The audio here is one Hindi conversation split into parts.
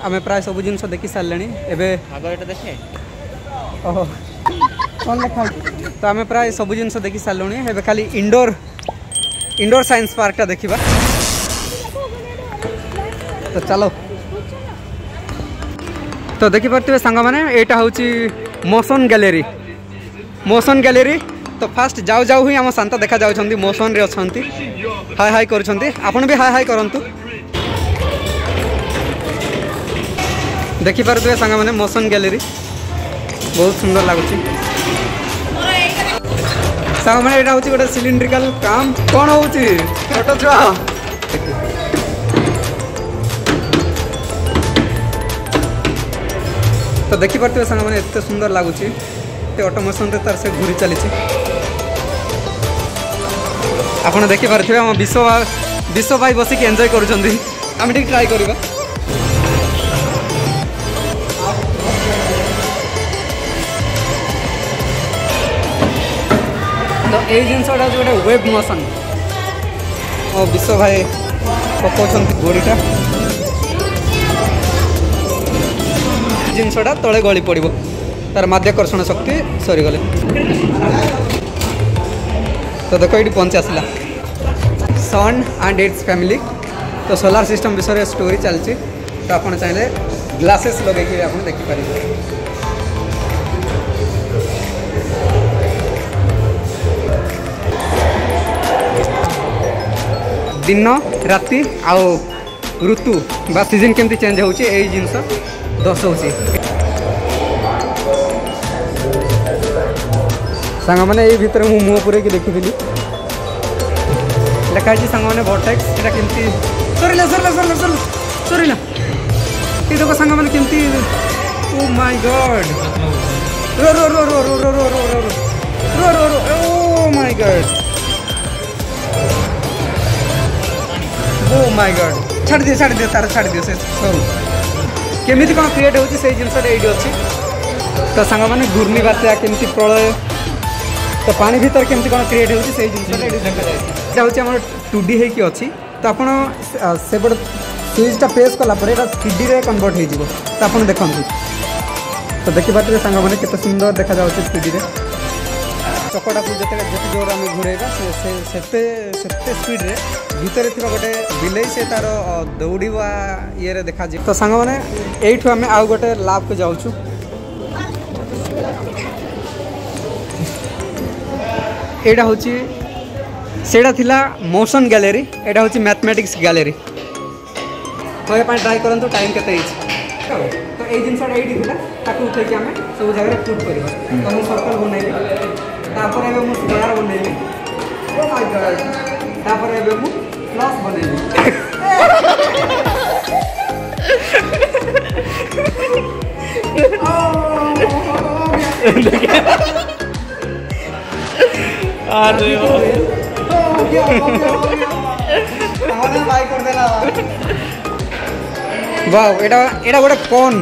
आम प्राय सब जिन देखी सारे एवं देखे ओहो कौन लिखा तो आम प्राय सब जिन देखी सारूँ एवं खाली इंडोर साइंस पार्क टा देखा तो चलो तो देखिपे सांग मैंने यहाँ हूँ मोशन गैलेरी तो फास्ट जाऊ जाऊ ही आम शांता देखा जाऊँ मोशन रे अच्छा हाय हाय कर भी हाय हाय करूँ देखिपे सांग मैंने मोशन गैलेरी बहुत सुंदर लगुच सांग मैंने यहाँ हूँ गोटे सिलिंड्रिकल काम कौन हो छोट छुआ तो देखिपे सांग मैंने एत सुंदर लगुच ऑटोमेशन रे तार से घूरी चली आपड़ देखिपे आम विश्व भाई बसिक एंजॉय करें ट्राई करवा तो ये जिनसा गोटे वेब मोशन और विश्व भाई पकाउं गोड़ीटा जिनसा तले गली पड़ो तार माध्याकर्षण शक्ति सरीगले तो देखो ये पहुँच आसला सन एंड इट्स फैमिली तो सोलार सिस्टम विषय स्टोरी चलती तो आप चाहिए ग्लासेस लगे आप देखिपारे दिन राति आउ ऋतु बा सीजन केमती चेंज होची एई जिनस दर्शाऊँ सांग मैंने ये भितर मु मुँह पूरे देखी लिखाई सांग मैंने वर्टेक्स এটা केमती सरीला सरीला सरीला सरीला सरीला ये देखो सांग मैंने केमती ओ माय गॉड रो रो रो रो रो रो रो रो रो रो रो oh my god oh my god छाड़ दियो तार छाड़ दियो से सरू केमिति कौन क्रिएट होची से जिनसा एडी अछि तो सांग मैंने घूर्णी बात्या केमती प्रलय तो पानी भीतर केमती कौन क्रिएट होची से जिनसा एडी देखा जाय हूँ आम 2D होगी अच्छी तो आप से स्विचटा प्रेस कला 3D रे कन्वर्ट हो तो आप देखते तो देखिए सांग मैंने केते सुंदर देखा जाऊँ 3D रे चकटा को जिते जोर आम घूरेगा से स्पीड रे भितर थी गोटे बिलई से तार दौड़ा ये देखा तो सांग मैंने यू आम आउ गोटे लैब को जाऊँ यहाँ हूँ सेटा थिला मोशन गैलेरी एटा हूँ मैथमेटिक्स गैलेरी कहवाई ट्राई करूँ टाइम केते तो ये जिनसा ये उठे आम सब जगह पुट कर तो मुझे सर्कल बनैली तापर एबे मु स्क्वायर बनैली ओ माय गॉड तापर एबे मु प्लस बनैली अरे वाह एटा गोटे कौन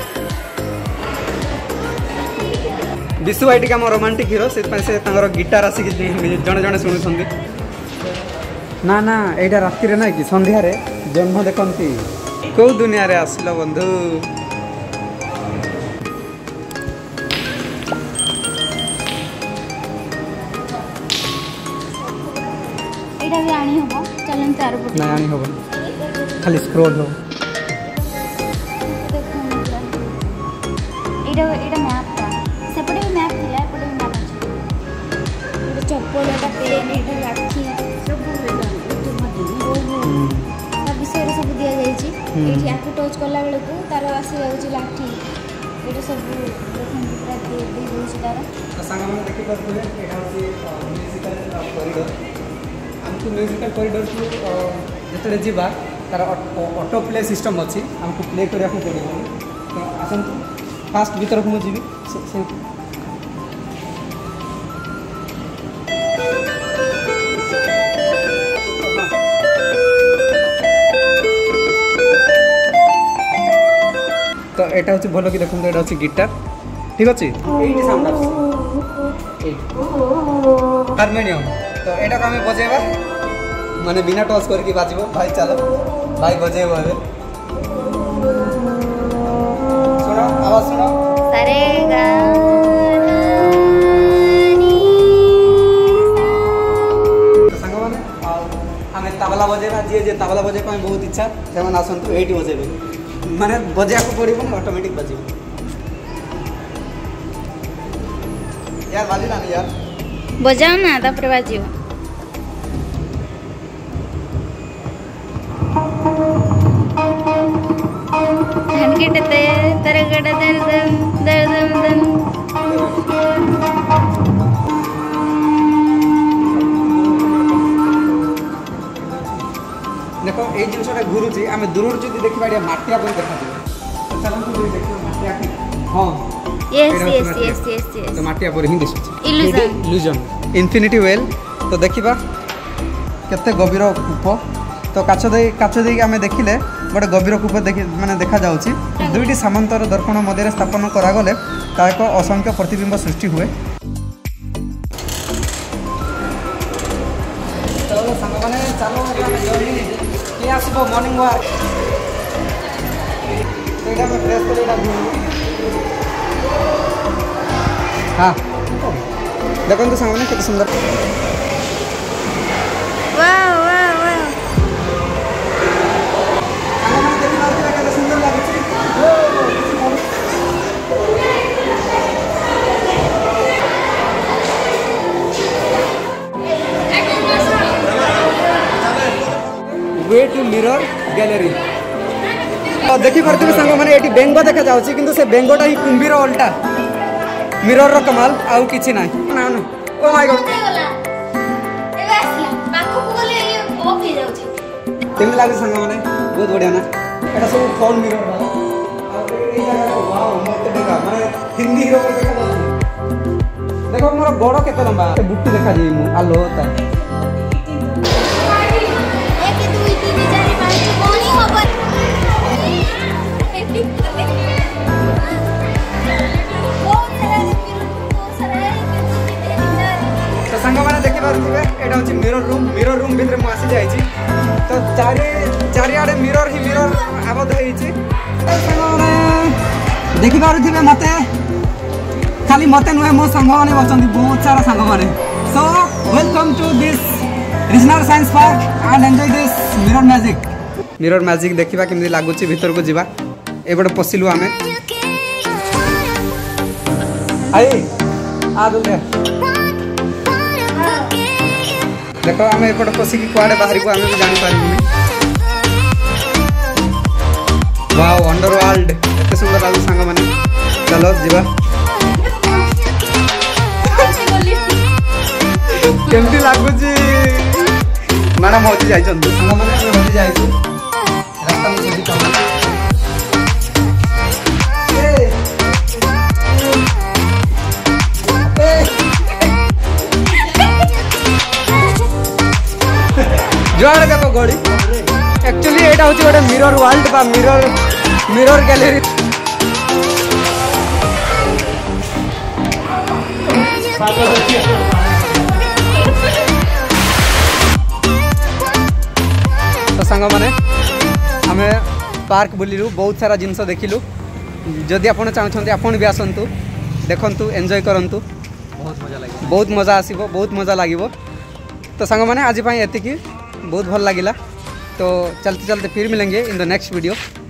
विशु भाई टी रोमांटिक हीरो से गिटार आसिक जड़े जड़े शुणुंट ना ना यहाँ राति ना कि संध्यारे जन्म देखती कौ दुनिया रे आसिल बंधु ना आनी हम खाली स्क्रॉल हो विषय सब दि जाए टच कला बेलू तार आसी जाऊँगी लाठी ये सब आमको म्यूजिकल कॉरिडोर को जो जीवा तार ऑटो प्ले सिस्टम अच्छी आमको प्ले करा पड़ो तो आसतु फास्ट भीतर को मुझे तो यहाँ हूँ भल कि देखो यहाँ हूँ गिटार ठीक अच्छे ये साउंड हारमोनियम तो यहाँ को आम बजेबा माने बिना टच करके बाजब भाई चलो भाई बजेब ए बजेबा बहुत इच्छा से आसतु ये बजेबे माने बजा को पड़ो ऑटोमेटिक बजे यार बाजिला नहीं यार बजाओ ना तापर बाजियो हनकेटे ते तरगड़ दर दर दर दर दर देखो ये जिनसा घुरुची आम दूर जो देखा ये माटिया पर देखा तो चलते देखिए माटिया हाँ yes yes yes yes yes तो माटिया पर ही दिशुची इल्यूजन इल्यूजन इन्फिनिटी वेल तो देखा केते गभीर कूप तो काच दे आम देखिले गोटे गभीर कूप देखि माने देखा जाउची दुईटी सामंतर दर्पण मध्य स्थापन करागले ता एक असंख्य प्रतिबिंब सृष्टि हुए तो संग माने चलो किए आसब मॉर्निंग वॉक तो मैं प्रेस कर हाँ देखो सांग मैंने कितने सुंदर वाओ वाओ वाओ सुंदर लगे वे टू मिरर गैलरी देखी पारे सांग मैंने ये बेंग देखा जाऊँगी किंतु से बेंगटा ही कुंभीर उल्टा मिरर रो कमाल आउ किछि ना ओ माय गॉड केम लागे सांग मैंने बहुत बढ़िया ना एटा सब फोन मिरर वाओ मत देखा माने हिंदी हीरो देखा जाउँ देखो मोर गोड़ केते लंबा बुट्टी देखा जी मु आलो होता सांग मैंने देखी पारे यहाँ हूँ मिरर रूम भितर मुझे जाइए तो चारिआडे मिरर ही मिरर आबद्ध होती देखी पारे मत खाली मत नुहे मो सांग मैंने बच्चन बहुत सारा सांग मैंने so welcome to this regional science park and enjoy this mirror magic देखा केमती लगुच भीतर को जावा एपटे पशिलु आम आई आ दुले देखो आम एपटे पशिकी कुआड़े बाहर को आम भी जापर वाओ अंडर वर्ल्ड एत सुंदर लगे सांग मैंने चलो जीवा केमती लगुच मैडम हजी जाइए सांग मैंने हजी जाइए रास्ता में जुआड़े देख गड़ी एक्चुअली यहाँ हूँ गोटे मिरर वर्ल्ड बा मिरर गैलरी तो सांग मैंने आम पार्क बुलिलु बहुत सारा जिनस देखिलु जदि आपन चाहते आपन भी आसतु देखु एंजॉय करंतु बहुत मजा आसो बहुत मजा लगे तो सांग मैंने आज एति बहुत भल लगिला तो चलते चलते फिर मिलेंगे इन द नेक्स्ट वीडियो।